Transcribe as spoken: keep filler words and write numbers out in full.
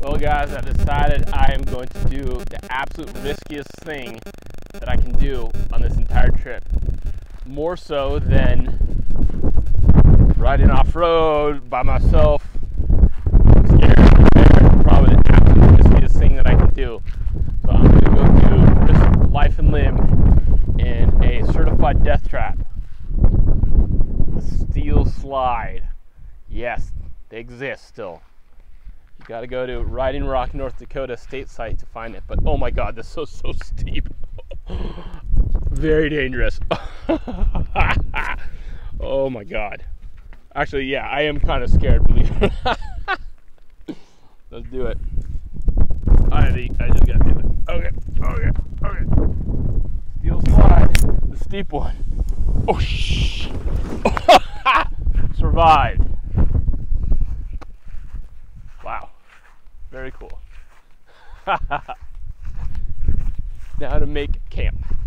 Well guys, I decided I am going to do the absolute riskiest thing that I can do on this entire trip. More so than riding off-road by myself. I'm scared. Probably the absolute riskiest thing that I can do. So I'm going to go do risk life and limb in a certified death trap. The Steel Slide. Yes, they exist still. You got to go to Riding Rock, North Dakota state site to find it. But oh my God, this is so, so steep. Very dangerous. Oh my God. Actually, yeah, I am kind of scared, believe it. Let's do it. I, I just got to do it. Okay, okay, okay. Steel Slide, the steep one. Oh, shh. Survived. Wow. Very cool. Now to make camp.